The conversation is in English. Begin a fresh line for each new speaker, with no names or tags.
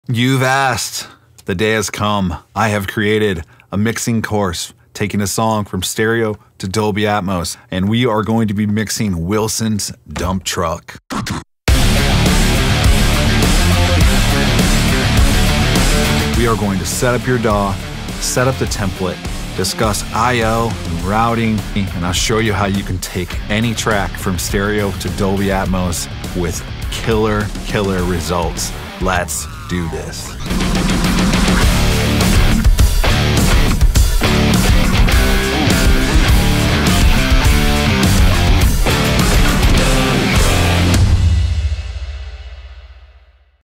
You've asked. The day has come. I have created a mixing course, taking a song from stereo to Dolby Atmos, and we are going to be mixing Wilson's Dumptruck. We are going to set up your DAW, set up the template, discuss I/O and routing, and I'll show you how you can take any track from stereo to Dolby Atmos with killer results. Let's do this.